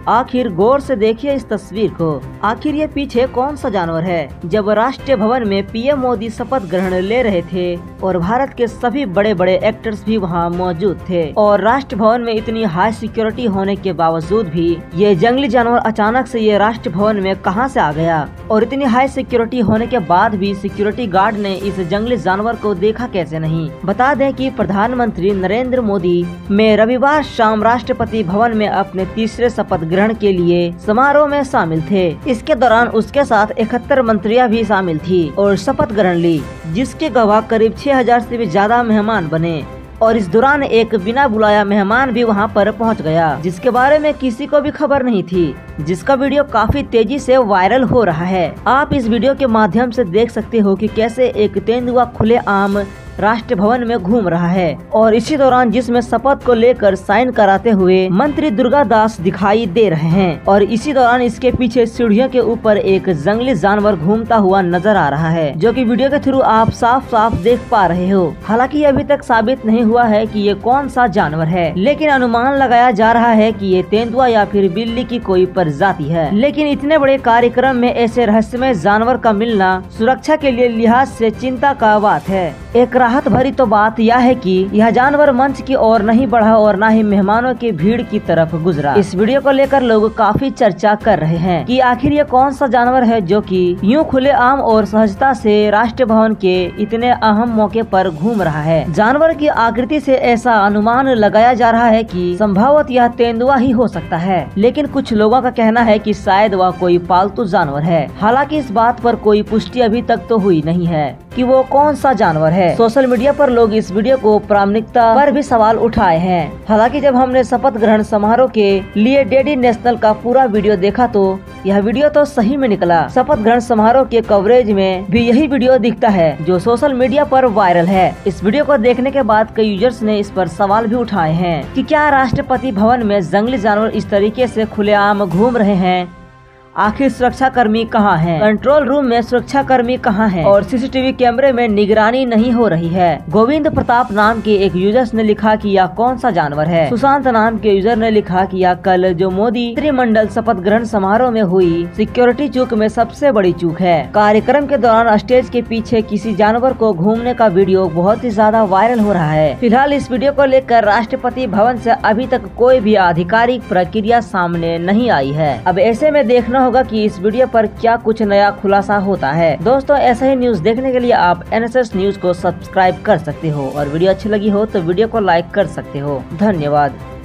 आखिर गौर से देखिए इस तस्वीर को। आखिर ये पीछे कौन सा जानवर है? जब राष्ट्रीय भवन में पीएम मोदी शपथ ग्रहण ले रहे थे और भारत के सभी बड़े बड़े एक्टर्स भी वहाँ मौजूद थे और राष्ट्र भवन में इतनी हाई सिक्योरिटी होने के बावजूद भी ये जंगली जानवर अचानक से ये राष्ट्र भवन में कहां से आ गया? और इतनी हाई सिक्योरिटी होने के बाद भी सिक्योरिटी गार्ड ने इस जंगली जानवर को देखा कैसे नहीं? बता दें कि प्रधानमंत्री नरेंद्र मोदी में रविवार शाम राष्ट्रपति भवन में अपने तीसरे शपथ ग्रहण के लिए समारोह में शामिल थे। इसके दौरान उसके साथ 71 मंत्रियां भी शामिल थी और शपथ ग्रहण ली, जिसके गवाह करीब 6000 से भी ज्यादा मेहमान बने। और इस दौरान एक बिना बुलाया मेहमान भी वहां पर पहुंच गया, जिसके बारे में किसी को भी खबर नहीं थी, जिसका वीडियो काफी तेजी से वायरल हो रहा है। आप इस वीडियो के माध्यम से देख सकते हो कि कैसे एक तेंदुआ खुलेआम राष्ट्र भवन में घूम रहा है और इसी दौरान जिसमें शपथ को लेकर साइन कराते हुए मंत्री दुर्गा दास दिखाई दे रहे हैं और इसी दौरान इसके पीछे सीढ़ियों के ऊपर एक जंगली जानवर घूमता हुआ नजर आ रहा है, जो कि वीडियो के थ्रू आप साफ साफ देख पा रहे हो। हालांकि अभी तक साबित नहीं हुआ है कि ये कौन सा जानवर है, लेकिन अनुमान लगाया जा रहा है कि ये तेंदुआ या फिर बिल्ली की कोई प्रजाति है। लेकिन इतने बड़े कार्यक्रम में ऐसे रहस्यमय जानवर का मिलना सुरक्षा के लिए लिहाज से चिंता का बात है। एक राहत भरी तो बात यह है कि यह जानवर मंच की ओर नहीं बढ़ा और न ही मेहमानों की भीड़ की तरफ गुजरा। इस वीडियो को लेकर लोग काफी चर्चा कर रहे हैं कि आखिर ये कौन सा जानवर है जो कि यूं खुलेआम और सहजता से राष्ट्र भवन के इतने अहम मौके पर घूम रहा है। जानवर की आकृति से ऐसा अनुमान लगाया जा रहा है कि संभवतः यह तेंदुआ ही हो सकता है, लेकिन कुछ लोगों का कहना है कि शायद वह कोई पालतू जानवर है। हालांकि इस बात पर कोई पुष्टि अभी तक तो हुई नहीं है कि वो कौन सा जानवर है। सोशल मीडिया पर लोग इस वीडियो को प्रामाणिकता पर भी सवाल उठाए हैं। हालांकि जब हमने शपथ ग्रहण समारोह के लिए डेडी नेशनल का पूरा वीडियो देखा तो यह वीडियो तो सही में निकला। शपथ ग्रहण समारोह के कवरेज में भी यही वीडियो दिखता है जो सोशल मीडिया पर वायरल है। इस वीडियो को देखने के बाद कई यूजर्स ने इस पर सवाल भी उठाए हैं कि क्या राष्ट्रपति भवन में जंगली जानवर इस तरीके से खुलेआम घूम रहे हैं? आखिर सुरक्षा कर्मी कहाँ हैं? कंट्रोल रूम में सुरक्षा कर्मी कहाँ हैं? और सीसीटीवी कैमरे में निगरानी नहीं हो रही है। गोविंद प्रताप नाम के एक यूजर ने लिखा कि यह कौन सा जानवर है। सुशांत नाम के यूजर ने लिखा कि यह कल जो मोदी मंत्रिमंडल शपथ ग्रहण समारोह में हुई सिक्योरिटी चूक में सबसे बड़ी चूक है। कार्यक्रम के दौरान स्टेज के पीछे किसी जानवर को घूमने का वीडियो बहुत ही ज्यादा वायरल हो रहा है। फिलहाल इस वीडियो को लेकर राष्ट्रपति भवन से अभी तक कोई भी आधिकारिक प्रक्रिया सामने नहीं आई है। अब ऐसे में देखना होगा कि इस वीडियो पर क्या कुछ नया खुलासा होता है। दोस्तों, ऐसा ही न्यूज देखने के लिए आप NSS न्यूज को सब्सक्राइब कर सकते हो और वीडियो अच्छी लगी हो तो वीडियो को लाइक कर सकते हो। धन्यवाद।